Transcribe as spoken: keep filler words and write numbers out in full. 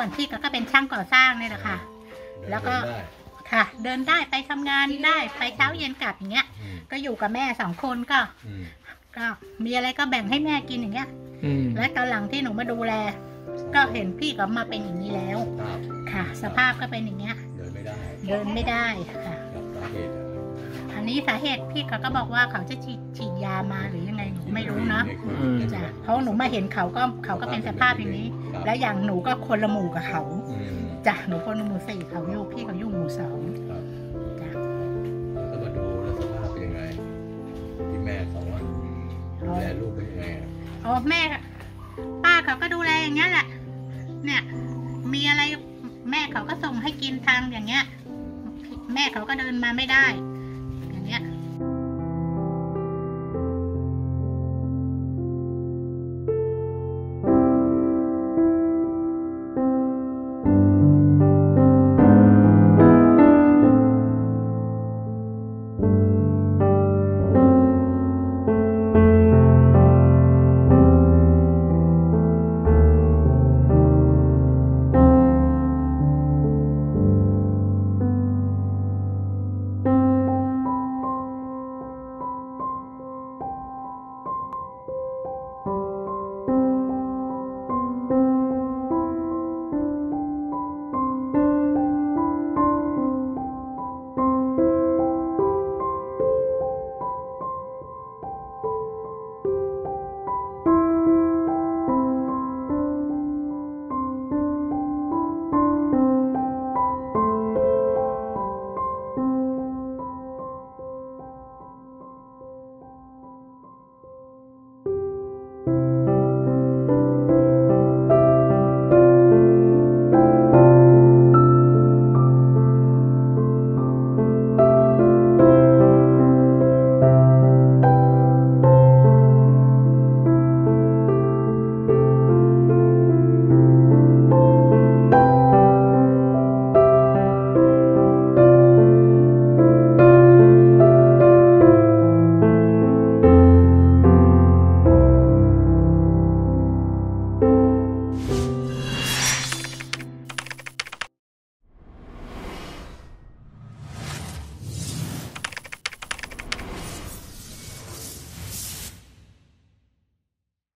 อนพี่ก็เป็นช่างก่อสร้างนี่แหละค่ะแล้วก็ค่ะเดินได้ไปทำงานได้ไปเช้าเย็นกลับอย่างเงี้ยก็อยู่กับแม่สองคนก็ก็มีอะไรก็แบ่งให้แม่กินอย่างเงี้ยและตอนหลังที่หนูมาดูแลก็เห็นพี่ก็มาเป็นอย่างนี้แล้วค่ะสภาพก็เป็นอย่างเงี้ยเดินไม่ได้เดินไม่ได้ค่ะอันนี้สาเหตุพี่เขาก็บอกว่าเขาจะฉีดฉีดยามาหรือยังไงหนูไม่รู้นะจ้ะเพราะหนูมาเห็นเขาก็เขาก็เป็นสภาพอย่างนี้แล้วอย่างหนูก็คนละหมู่กับเขาจ้ะหนูคนละหมู่สี่เขาอยู่พี่เขาอยู่หมู่สองจ้ะก็มาดูแล้วสภาพเป็นยังไงที่แม่เขาดูแลลูกเป็นยังไงอ๋อแม่ป้าเขาก็ดูแลอย่างเงี้ยแหละเนี่ยมีอะไรแม่เขาก็ส่งให้กินทางอย่างเงี้ยแม่เขาก็เดินมาไม่ได้อย่างเงี้ย